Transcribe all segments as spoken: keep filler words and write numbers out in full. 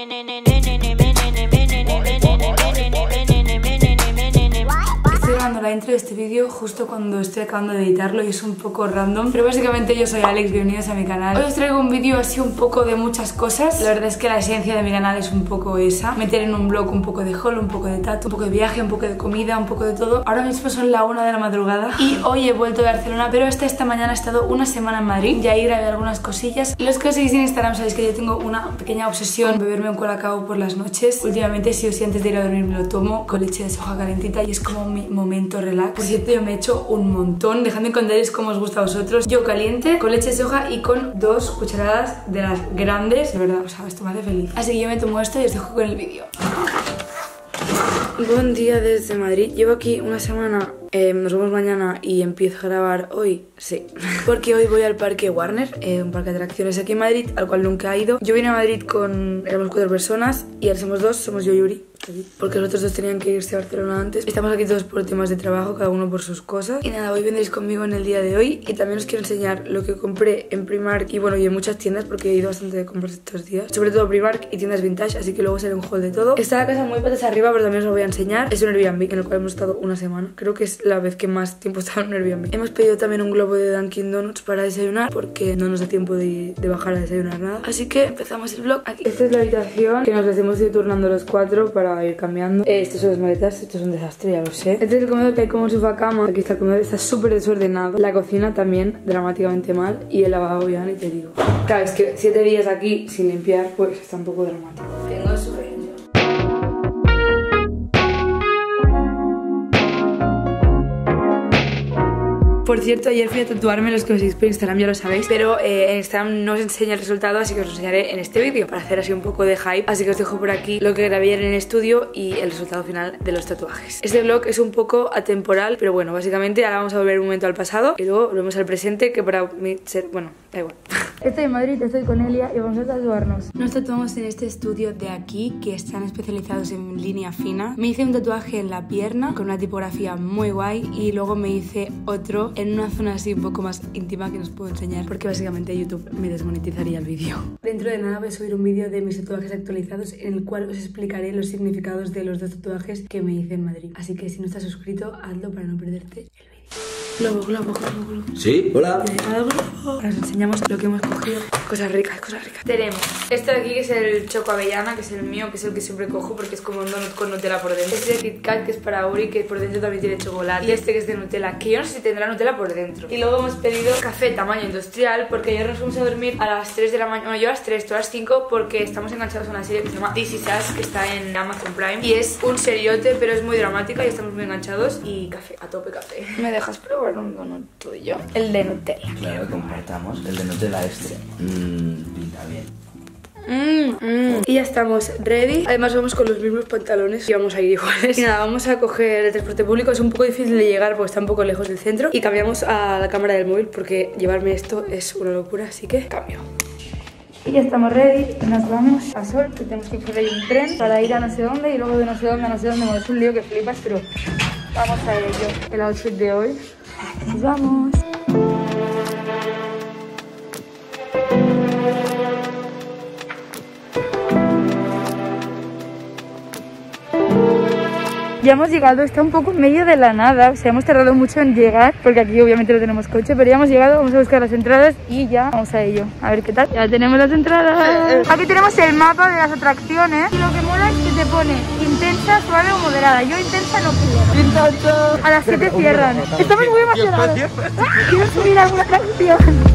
Estoy grabando la intro de este vídeo justo cuando estoy acabando de editarlo y es un poco random, pero básicamente yo soy Alex, bienvenidos a mi canal. Hoy os traigo un vídeo así un poco de muchas cosas. La verdad es que la esencia de mi canal es un poco esa, meter en un vlog un poco de haul, un poco de tatu, un poco de viaje, un poco de comida, un poco de todo. Ahora mismo son la una de la madrugada y hoy he vuelto de Barcelona, pero hasta esta mañana he estado una semana en Madrid. Ya ahí grabé algunas cosillas. Los que os seguís en Instagram sabéis que yo tengo una pequeña obsesión con beberme un colacao por las noches. Últimamente sí o sí antes de ir a dormir me lo tomo con leche de soja calentita y es como mi momento relax. Por cierto, yo me he hecho un montón. Dejadme en comentarios cómo os gusta a vosotros. Yo caliente, con leche de soja y con dos cucharadas de las grandes. De verdad, o sea, esto me hace feliz. Así que yo me tomo esto y os dejo con el vídeo. Buen día desde Madrid. Llevo aquí una semana. Eh, nos vemos mañana y empiezo a grabar hoy. Sí, porque hoy voy al Parque Warner, eh, un parque de atracciones aquí en Madrid, al cual nunca he ido. Yo vine a Madrid con... éramos cuatro personas y ahora somos dos, somos yo y Yuri, porque los otros dos tenían que irse a Barcelona antes. Estamos aquí todos por temas de trabajo, cada uno por sus cosas. Y nada, hoy vendréis conmigo en el día de hoy. Y también os quiero enseñar lo que compré en Primark y bueno, y en muchas tiendas, porque he ido bastante de compras estos días. Sobre todo Primark y tiendas vintage, así que luego será un haul de todo. Está la casa muy patas arriba, pero también os lo voy a enseñar. Es un Airbnb en el cual hemos estado una semana. Creo que es la vez que más tiempo he estado en un Airbnb. Hemos pedido también un globo de Dunkin Donuts para desayunar, porque no nos da tiempo de, de bajar a desayunar nada. Así que empezamos el vlog aquí. Esta es la habitación que nos les hemos ido turnando los cuatro para ir cambiando. Estas son las maletas, esto es un desastre, ya lo sé. Este es el comedor que hay como un sofá cama. Aquí está el comedor, está súper desordenado. La cocina también, dramáticamente mal. Y el lavabo ya ni te digo. Claro, es que siete días aquí sin limpiar, pues está un poco dramático. Tengo sueño. Por cierto, ayer fui a tatuarme, los que os seguís por Instagram ya lo sabéis, pero eh, en Instagram no os enseña el resultado, así que os lo enseñaré en este vídeo para hacer así un poco de hype. Así que os dejo por aquí lo que grabé ayer en el estudio y el resultado final de los tatuajes. Este vlog es un poco atemporal, pero bueno, básicamente ahora vamos a volver un momento al pasado y luego volvemos al presente, que para mí ser... bueno, da igual. Estoy en Madrid, estoy con Elia y vamos a tatuarnos. Nos tatuamos en este estudio de aquí, que están especializados en línea fina. Me hice un tatuaje en la pierna con una tipografía muy guay y luego me hice otro en una zona así un poco más íntima que nos puedo enseñar, porque básicamente YouTube me desmonetizaría el vídeo. Dentro de nada voy a subir un vídeo de mis tatuajes actualizados en el cual os explicaré los significados de los dos tatuajes que me hice en Madrid. Así que si no estás suscrito, hazlo para no perderte el vídeo. Globo, globo, globo, globo. Sí, hola. Ahora os enseñamos lo que hemos cogido. Cosas ricas, cosas ricas. Tenemos este de aquí, que es el choco avellana, que es el mío, que es el que siempre cojo porque es como un donut con Nutella por dentro. Este de Kit Kat, que es para Uri, que por dentro también tiene chocolate. Y este que es de Nutella, que yo no sé si tendrá Nutella por dentro. Y luego hemos pedido café tamaño industrial, porque ayer nos fuimos a dormir a las tres de la mañana. Bueno, yo a las tres, tú a las cinco, porque estamos enganchados a una serie que se llama This Is Us, que está en Amazon Prime. Y es un seriote, pero es muy dramática y estamos muy enganchados. Y café, a tope café. ¿Me dejas probar un donut tuyo? El de Nutella. Claro, compartamos. El de Nutella este. Mmm, pinta bien. Mm, mm. Y ya estamos ready. Además vamos con los mismos pantalones y vamos a ir iguales. Y nada, vamos a coger el transporte público. Es un poco difícil de llegar porque está un poco lejos del centro. Y cambiamos a la cámara del móvil porque llevarme esto es una locura, así que cambio. Y ya estamos ready, nos vamos a Sol, que tenemos que coger ahí un tren para ir a no sé dónde y luego de no sé dónde a no sé dónde. Bueno, es un lío que flipas, pero vamos a ello. El outfit de hoy. Nos vamos. Ya hemos llegado, está un poco en medio de la nada, o sea, hemos tardado mucho en llegar, porque aquí obviamente no tenemos coche, pero ya hemos llegado, vamos a buscar las entradas y ya vamos a ello, a ver qué tal. Ya tenemos las entradas. Aquí tenemos el mapa de las atracciones y lo que mola es que te pone intensa, suave o moderada. Yo intensa no quiero. A las siete cierran. Estamos muy emocionados. Quiero subir a alguna atracción.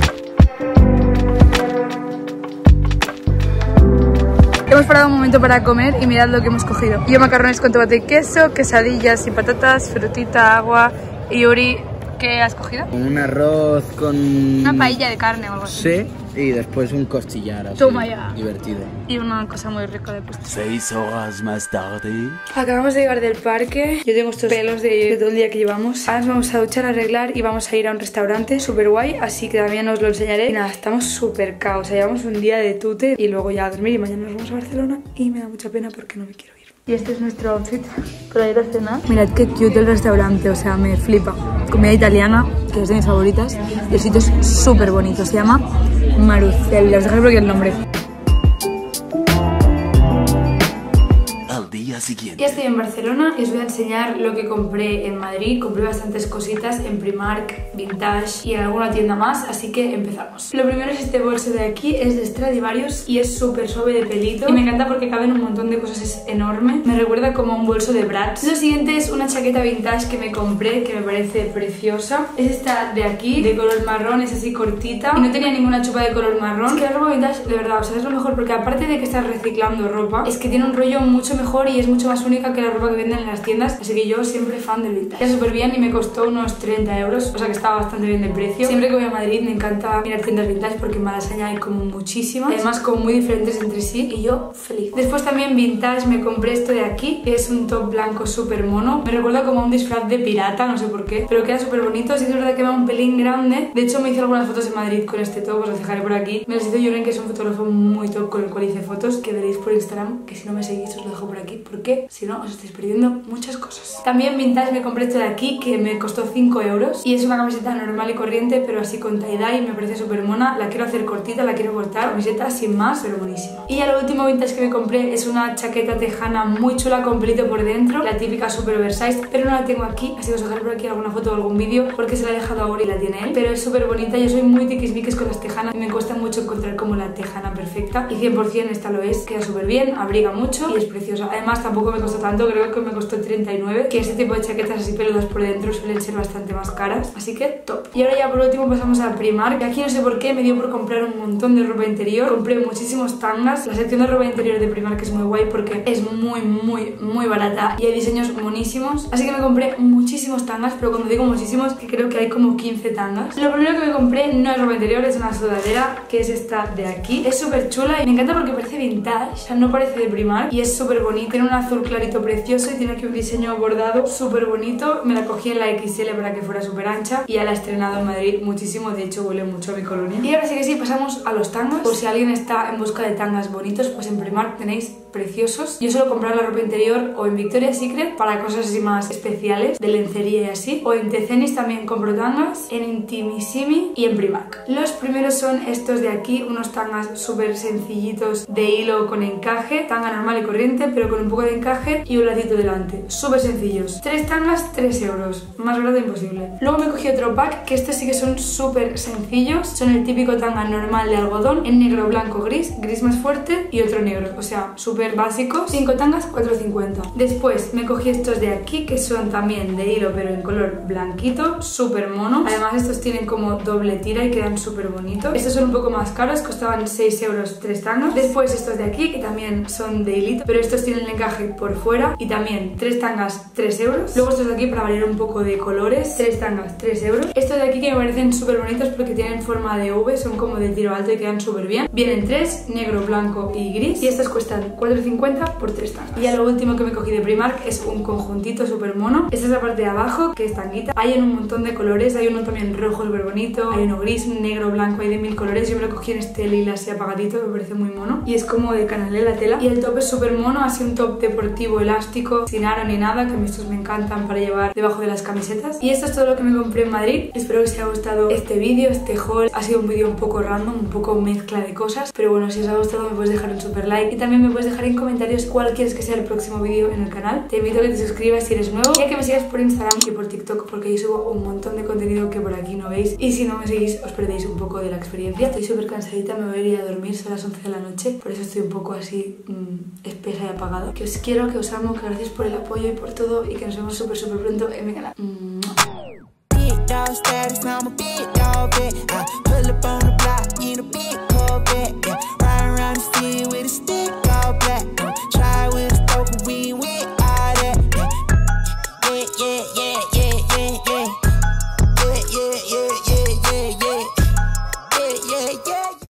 Hemos parado un momento para comer y mirad lo que hemos cogido. Yo macarrones con tomate y queso, quesadillas y patatas, frutita, agua. Y Yuri, ¿qué has cogido? Un arroz con... una paella de carne o algo así. Sí, y después un costillar así. Toma ya. Divertido. Y una cosa muy rica de postre. Seis horas más tarde. Acabamos de llegar del parque. Yo tengo estos pelos de, de todo el día que llevamos. Ahora nos vamos a duchar, a arreglar y vamos a ir a un restaurante súper guay. Así que también os lo enseñaré. Y nada, estamos súper caos. O sea, llevamos un día de tute y luego ya a dormir. Y mañana nos vamos a Barcelona. Y me da mucha pena porque no me quiero ir. Y este es nuestro outfit para ir a cenar. Mirad qué cute el restaurante, o sea, me flipa. Comida italiana, que es de mis favoritas. Y el sitio es súper bonito, se llama Marucel. Os dejaré por aquí el nombre. día siguiente. Ya estoy en Barcelona y os voy a enseñar lo que compré en Madrid. Compré bastantes cositas en Primark, Vintage y en alguna tienda más, así que empezamos. Lo primero es este bolso de aquí, es de Stradivarius y es súper suave de pelito y me encanta porque caben un montón de cosas, es enorme. Me recuerda como a un bolso de Bratz. Lo siguiente es una chaqueta vintage que me compré, que me parece preciosa. Es esta de aquí, de color marrón, es así cortita y no tenía ninguna chupa de color marrón. Es que la ropa vintage, de verdad, o sea, es lo mejor porque aparte de que estás reciclando ropa, es que tiene un rollo mucho mejor y es mucho más única que la ropa que venden en las tiendas, así que yo siempre fan del vintage. Está súper bien y me costó unos treinta euros, o sea que estaba bastante bien de precio. Siempre que voy a Madrid me encanta mirar tiendas vintage porque en Malasaña hay como muchísimas, además como muy diferentes entre sí y yo feliz. Después también vintage me compré esto de aquí, que es un top blanco súper mono. Me recuerda como a un disfraz de pirata, no sé por qué, pero queda súper bonito. Sí es verdad que va un pelín grande. De hecho me hice algunas fotos en Madrid con este top, os lo dejaré por aquí. Me las hizo Joren, que es un fotógrafo muy top con el cual hice fotos, que veréis por Instagram, que si no me seguís os lo dejo por aquí, porque si no os estáis perdiendo muchas cosas. También vintage me compré esto de aquí, que me costó cinco euros y es una camiseta normal y corriente, pero así con tie-dye, me parece súper mona. La quiero hacer cortita, la quiero cortar, camiseta sin más, pero buenísima. Y ya lo último vintage que me compré es una chaqueta tejana muy chula con pelito por dentro, la típica super oversized, pero no la tengo aquí, así que os dejaré por aquí alguna foto o algún vídeo porque se la he dejado ahora y la tiene él, pero es súper bonita. Yo soy muy tiquismiquis con las tejanas y me cuesta mucho encontrar como la tejana perfecta y cien por cien esta lo es, queda súper bien, abriga mucho y es preciosa. Además tampoco me costó tanto, creo que me costó treinta y nueve, que este tipo de chaquetas así peludas por dentro suelen ser bastante más caras, así que top. Y ahora ya por último pasamos a Primark. Aquí no sé por qué me dio por comprar un montón de ropa interior, compré muchísimos tangas. La sección de ropa interior de Primark es muy guay porque es muy muy muy barata y hay diseños monísimos, así que me compré muchísimos tangas, pero cuando digo muchísimos, que creo que hay como quince tangas. Lo primero que me compré no es ropa interior, es una sudadera, que es esta de aquí. Es súper chula y me encanta porque parece vintage, o sea, no parece de Primark y es súper bonita. Tiene un azul clarito precioso y tiene aquí un diseño bordado súper bonito. Me la cogí en la equis ele para que fuera súper ancha y ya la he estrenado en Madrid muchísimo, de hecho huele mucho a mi colonia. Y ahora sí que sí, pasamos a los tangas. Por si alguien está en busca de tangas bonitos, pues en Primark tenéis preciosos. Yo suelo comprar la ropa interior o en Victoria's Secret para cosas así más especiales, de lencería y así, o en Tecenis también compro tangas, en Intimissimi y en Primark. Los primeros son estos de aquí, unos tangas súper sencillitos de hilo con encaje, tanga normal y corriente pero con un poco de encaje y un lacito delante, súper sencillos. Tres tangas, tres euros, más barato imposible. Luego me cogí otro pack, que estos sí que son súper sencillos, son el típico tanga normal de algodón en negro, blanco, gris, gris más fuerte y otro negro, o sea, súper básicos. Cinco tangas, cuatro cincuenta. Después me cogí estos de aquí, que son también de hilo pero en color blanquito, súper monos. Además estos tienen como doble tira y quedan súper bonitos. Estos son un poco más caros, costaban seis euros tres tangas. Después estos de aquí, que también son de hilito, pero estos tienen el encaje por fuera y también tres tangas, tres euros. Luego estos de aquí para variar un poco de colores, tres tangas, tres euros. Estos de aquí que me parecen súper bonitos porque tienen forma de V, son como de tiro alto y quedan súper bien. Vienen tres, negro, blanco y gris, y estos cuestan cuatro cincuenta por tres tangas. Y ya lo último que me cogí de Primark es un conjuntito súper mono. Esta es la parte de abajo, que es tanguita. Hay en un montón de colores, hay uno también rojo súper bonito, hay uno gris, negro, blanco, hay de mil colores. Yo me lo cogí en este lila así apagadito, me parece muy mono y es como de canalé la tela. Y el top es súper mono, así un top deportivo elástico, sin aro ni nada, que estos me encantan para llevar debajo de las camisetas. Y esto es todo lo que me compré en Madrid. Espero que os haya gustado este vídeo, este haul. Ha sido un vídeo un poco random, un poco mezcla de cosas, pero bueno, si os ha gustado me puedes dejar un super like y también me puedes dejar en comentarios cuál quieres que sea el próximo vídeo en el canal. Te invito a que te suscribas si eres nuevo y a que me sigas por Instagram y por TikTok porque ahí subo un montón de contenido que por aquí no veis y si no me seguís os perdéis un poco de la experiencia. Estoy súper cansadita, me voy a ir a dormir, son las once de la noche, por eso estoy un poco así mmm, espesa y apagada. Que os quiero, que os amo, que gracias por el apoyo y por todo y que nos vemos súper súper pronto en mi canal. Mm. Yeah, yeah.